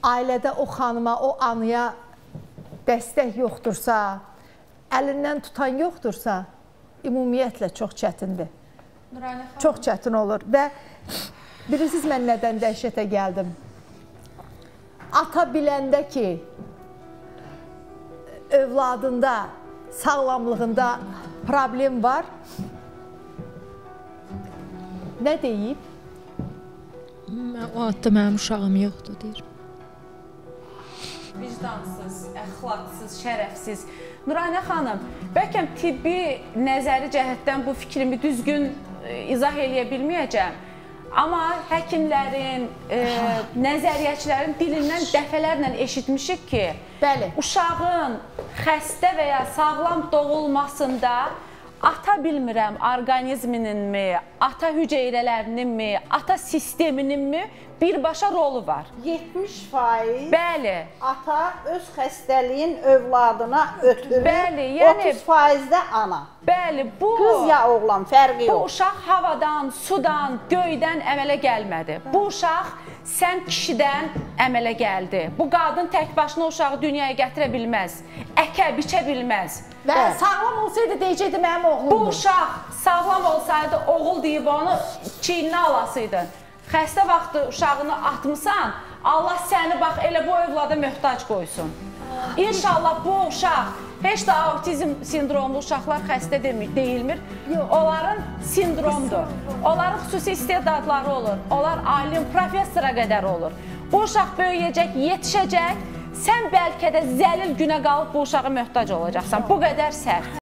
ailədə o xanıma, o anıya dəstək yoxdursa, əlindən tutan yoxdursa, ümumiyyətlə çox çətindir. Çox çətin olur və bilirsiniz, mən nədən dəhşətə gəldim? Ata biləndə ki, övladında, sağlamlığında problem var, nə deyib? O adda mənim uşağım yoxdur, deyir. Vicdansız, əxlaqsız, şərəfsiz. Nuranə xanım, bəlkə tibbi nəzəri cəhətdən bu fikrimi düzgün izah eləyə bilməyəcəm. Amma həkimlərin, nəzəriyyəçilərin dilindən dəfələrlə eşitmişik ki, uşağın xəstə və ya sağlam doğulmasında ata bilmirəm, orqanizmininmi, ata hüceyrələrininmi, ata sistemininmi birbaşa rolu var. 70% Bəli. Ata öz xəstəliyin övladına ötürür. Bəli, yəni 30% də ana. Bəli, bu qız ya oğlan fərqi yox. Bu uşaq havadan, sudan, göydən əmələ gəlmədi. Bu uşaq sən kişidən əmələ gəldi. Bu qadın tək başına uşağı dünyaya gətirə bilməz, əkə, biçə bilməz. Və sağlam olsaydı deyəcəkdi mənim oğlumdur. Bu uşaq sağlam olsaydı oğul deyib onu çiyninə alasıydı. Xəstə vaxtı uşağını atmısan, Allah səni bax elə bu övlada möhtac qoysun. İnşallah bu uşaq, heç də autizm sindromlu uşaqlar xəstə deyilmir. Onların sindromdur. Onların xüsusi istedadları olur. Onlar alim, professora qədər olur. Bu uşaq böyüyəcək, yetişəcək. Sən bəlkə də zəlil günə qalıb bu uşağa möhtac olacaqsan. Bu qədər sərt.